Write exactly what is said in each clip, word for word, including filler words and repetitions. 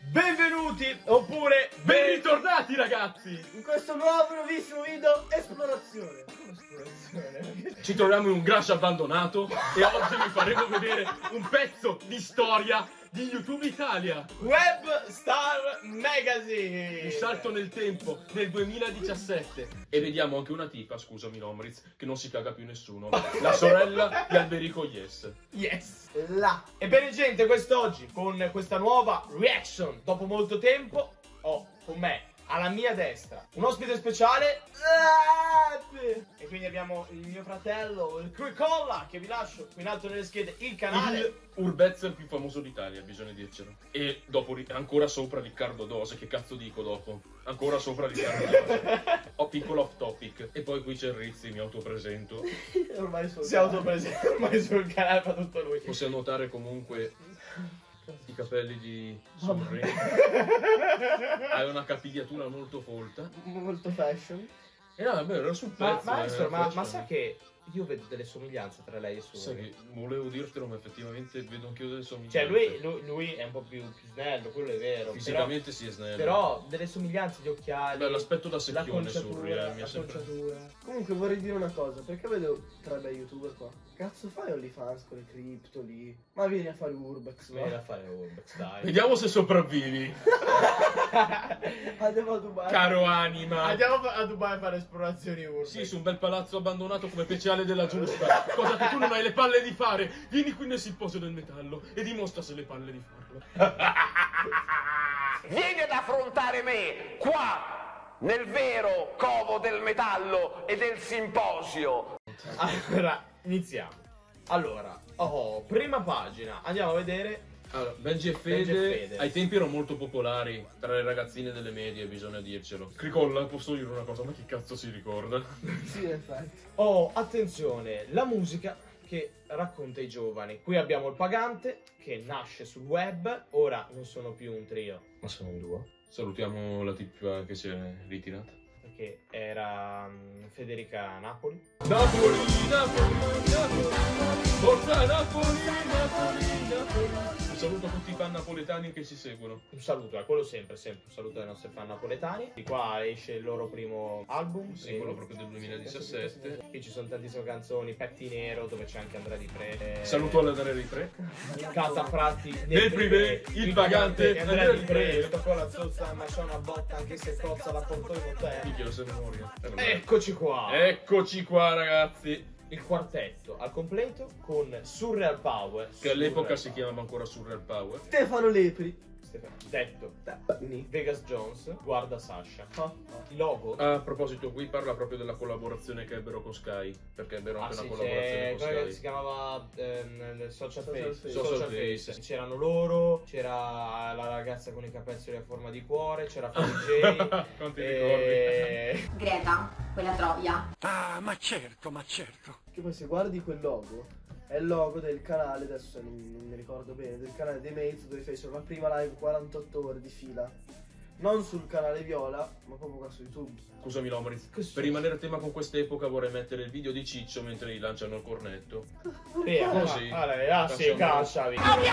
Benvenuti oppure ben ritornati ragazzi in questo nuovo nuovissimo video esplorazione. Esplorazione. Ci troviamo in un garage abbandonato e oggi vi faremo vedere un pezzo di storia di YouTube Italia, Web Star Magazine. Un salto nel tempo, nel duemiladiciassette. E vediamo anche una tipa, scusami Lomriz, che non si caga più nessuno, la sorella di Alberico Yes. Yes, là. Ebbene gente, quest'oggi con questa nuova reaction, dopo molto tempo, ho con me alla mia destra un ospite speciale e quindi abbiamo il mio fratello, il Cricolla, che vi lascio qui in alto nelle schede il canale. Il urbezzer più famoso d'Italia, bisogna dircelo. E dopo ancora sopra Riccardo Dose, che cazzo dico dopo? Ancora sopra Riccardo Dose. Ho piccolo off topic. E poi qui c'è il Rizzi, mi autopresento. Ormai sul si autopresenta, ormai sul canale fa tutto lui. Possiamo notare comunque i capelli di Surri. Hai una capigliatura molto folta, molto fashion. E no, vabbè, era sul pezzo. Ma, maestro, ma, ma sa che io vedo delle somiglianze tra lei e Surri? Sai che volevo dirtelo, ma effettivamente vedo anch'io delle somiglianze. Cioè lui, lui, lui è un po' più, più snello, quello è vero. Fisicamente però, si è snello. Però delle somiglianze, gli occhiali. Beh, l'aspetto da secchione Surri, eh, mi la sempre... conciatura. Comunque vorrei dire una cosa, perché vedo tre bei youtuber qua. Cazzo fai OnlyFans con le cripto lì? Ma vieni a fare Urbex, vieni a fare Urbex, dai. Vediamo se sopravvivi. Andiamo a Dubai. Caro anima. Andiamo a Dubai a fare esplorazioni Urbex. Sì, su un bel palazzo abbandonato come speciale della giusta. Cosa che tu non hai le palle di fare. Vieni qui nel simposio del metallo e dimostra se hai le palle di farlo. Vieni ad affrontare me qua nel vero covo del metallo e del simposio. Allora, iniziamo. Allora, oh, prima pagina, andiamo a vedere. Allora, Benji e Fede, Benji e Fede ai tempi erano molto popolari tra le ragazzine delle medie, bisogna dircelo. Cricolla, posso dire una cosa, ma chi cazzo si ricorda? Sì, infatti. Oh, attenzione, la musica che racconta i giovani. Qui abbiamo il Pagante, che nasce sul web, ora non sono più un trio, ma sono un duo. Salutiamo la tipa che si è ritirata. Perché era um, Federica Napoli. Napoli, Napoli, Napoli, forza Napoli, Napoli, Napoli. Un saluto a tutti i fan napoletani che ci seguono. Un saluto, è quello sempre, sempre un saluto ai nostri fan napoletani. Di qua esce il loro primo album, sì, quello proprio del duemiladiciassette. Qui ci sono tantissime canzoni, Petti Nero, dove c'è anche Andrea Di Pre. Saluto all'Andrea Di Pre. Catafratti nel privé, il, il Pagante, Pagante Andrea Di Pre. Sto con la zozza, ma c'è una botta anche se cozza la porto in hotel. Minchia, lo sai memoria. Eccoci qua. Eccoci qua ragazzi. Il quartetto al completo con Surreal Power, che all'epoca si chiamava ancora Surreal Power. Stefano Lepri, Stefano. Detto Vegas Jones, guarda Sasha. Oh, oh. Il logo. A proposito, qui parla proprio della collaborazione che ebbero con Sky, perché ebbero anche ah, una sì, collaborazione con Sky. Si chiamava ehm, Social, Social Face. Face. Social Social Face. Face. C'erano loro, c'era la ragazza con i capezzoli a forma di cuore, c'era Fanny J. Quanti e... ricordi? Greta, quella troia. Ah, ma certo, ma certo. Che poi se guardi quel logo, è il logo del canale, adesso non, non mi ricordo bene, del canale dei Mates, dove fecero la prima live quarantotto ore di fila. Non sul canale Viola, ma proprio qua su YouTube. Scusami Lomriz, per rimanere a tema con quest'epoca vorrei mettere il video di Ciccio mentre gli lanciano il cornetto. Sì, così. Ah, sì, cacciavi.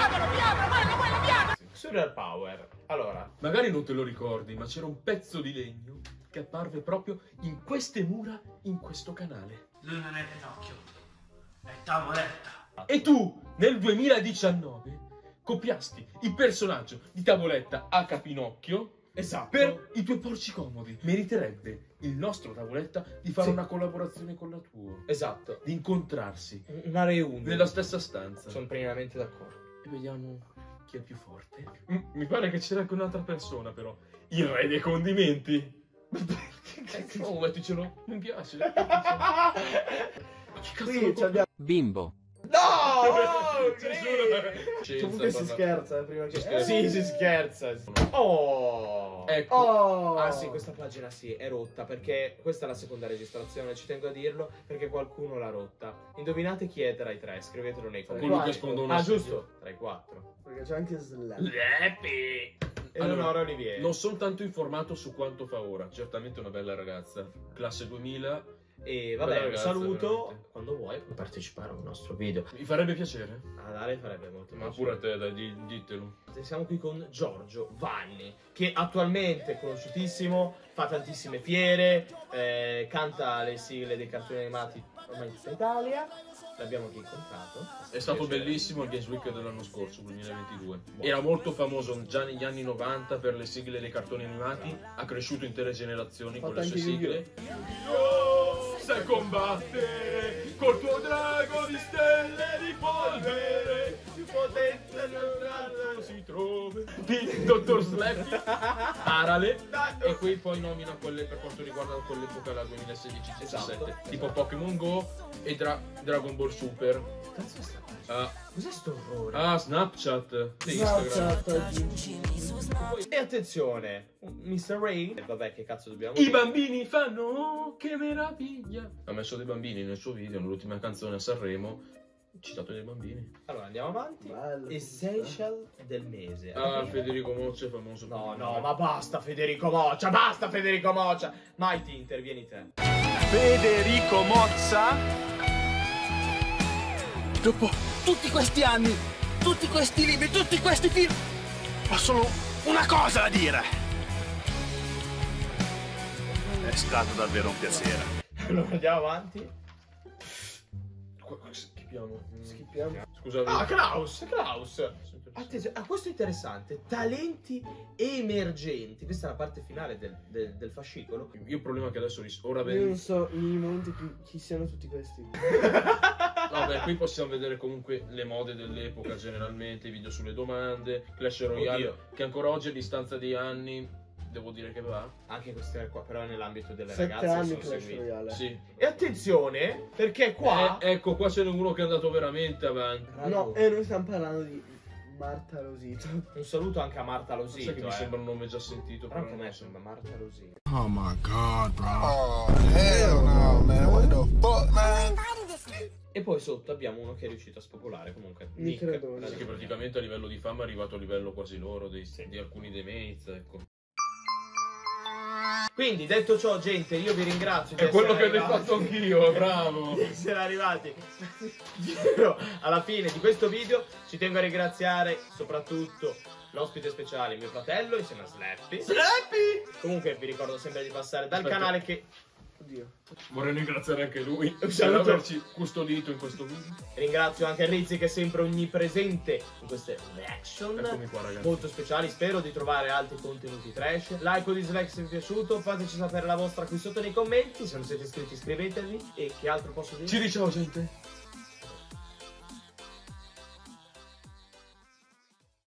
Surreal Power. Allora, magari non te lo ricordi, ma c'era un pezzo di legno che apparve proprio in queste mura, in questo canale. Lui non è Pinocchio, è Tavoletta. E tu, nel duemiladiciannove, copiasti il personaggio di Tavoletta H. Pinocchio. Esatto. Per i tuoi porci comodi. Meriterebbe il nostro Tavoletta di fare sì. una collaborazione con la tua. Esatto. Di incontrarsi. Una reunion. Nella stessa stanza. Sono pienamente d'accordo. E vediamo chi è più forte. Mm, mi pare che c'era anche un'altra persona però. Il re dei condimenti. Oh, metticelo. Mi piace. Ma che cazzo lo... Bimbo. No! Oh, sì. Comunque si scherza, eh, prima che... Scherza. Sì, si scherza. Oh! Ecco. Oh! Ah sì, questa pagina sì, è rotta, perché questa è la seconda registrazione, ci tengo a dirlo, perché qualcuno l'ha rotta. Indovinate chi è tra i tre, scrivetelo nei commenti. Quello che spondono. Ah, giusto, tra i quattro. Perché c'è anche Slap. Lepi! Eleonora Olivieri. Non sono tanto informato su quanto fa ora. Certamente una bella ragazza. Classe duemila. E vabbè, Bella un ragazza, saluto. veramente. Quando vuoi puoi partecipare a un nostro video. Mi farebbe piacere. A Dale farebbe molto Ma piacere. pure a te, dai, di- ditelo. Siamo qui con Giorgio Vanni, che attualmente è conosciutissimo, fa tantissime fiere, eh, canta le sigle dei cartoni animati ormai in tutta Italia. L'abbiamo anche incontrato. È stato bellissimo il Games Week dell'anno scorso, duemilaventidue. Era molto famoso già negli anni novanta per le sigle dei cartoni animati, ha cresciuto intere generazioni con le Fatto sue anche sigle. Io sai combattere col tuo drago di stelle di polvere, più potenza non si trova. Di Dottor Slappy, Arale, e qui poi nomina quelle per quanto riguarda quell'epoca, la duemilasedici diciassette, Esatto. tipo Pokémon Go e Dra- Dragon Ball Super. Cazzo è sta cosa? Ah, Cos'è sto orrore? ah, Snapchat di Instagram. Snapchat. E attenzione, mister Ray. E vabbè, che cazzo dobbiamo I dire? bambini fanno oh, che meraviglia. Ha messo dei bambini nel suo video, nell'ultima canzone a Sanremo, citato dei bambini. Allora andiamo avanti. Bello. Essential del mese. Ah, Federico Moccia è famoso. No, per- no, ma basta Federico Moccia, basta Federico Moccia. Mighty, intervieni te. Federico Mozza. Dopo tutti questi anni, tutti questi libri, tutti questi film, ho solo una cosa da dire. È stato davvero un piacere. Allora andiamo avanti. Qua- qua Schippiamo. Schippiamo. Scusate. Ah, Klaus, Klaus. Attenzione, ah, questo è interessante. Talenti emergenti. Questa è la parte finale del, del, del fascicolo. Io ho il problema che adesso ris- ora Io vedo. non so minimamente chi, chi siano tutti questi. Vabbè, qui possiamo vedere comunque le mode dell'epoca generalmente, i video sulle domande, Clash Royale, Oddio. che ancora oggi a distanza di anni devo dire che va. Anche queste qua, però nell'ambito delle Sette ragazze anni sono Clash seguiti. Royale. Sì. E attenzione, perché qua Eh, ecco, qua ce n'è uno che è andato veramente avanti. No, e noi stiamo parlando di Marta Rosito. un saluto anche a Marta Sai Losito. che mi eh. sembra un nome già sentito, Però però anche a non me so. sembra Marta Losito. Oh my god, bro. Oh, hell no, man. What the fuck, man? E poi sotto abbiamo uno che è riuscito a spopolare comunque. Nick Nick. Redoni. Sì, che praticamente a livello di fama è arrivato a livello quasi loro dei- di alcuni dei mates, ecco. Quindi detto ciò, gente, io vi ringrazio di È quello essere che ho arrivati- fatto anch'io, bravo. di essere arrivati fino alla fine di questo video. Ci tengo a ringraziare soprattutto l'ospite speciale, mio fratello, insieme a Slappy. Slappy! Comunque vi ricordo sempre di passare dal Aspetta. canale che Oddio. Vorrei ringraziare anche lui Un per saluto. averci custodito in questo video. ringrazio anche Rizzi che è sempre onnipresente in queste reaction Eccomi qua, ragazzi. molto speciali. Spero di trovare altri contenuti trash. Like o dislike se vi è piaciuto, fateci sapere la vostra qui sotto nei commenti. Se non siete iscritti iscrivetevi. E che altro posso dire? Ci diciamo, gente.